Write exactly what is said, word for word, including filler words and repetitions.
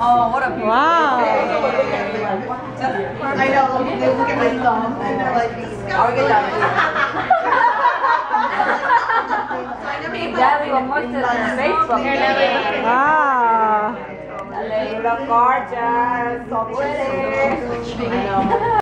Oh, what a beautiful Wow. I know, they look at my thumb and they're like, I'll get down Daddy will post it on Facebook. Wow. They look gorgeous, so pretty. I know.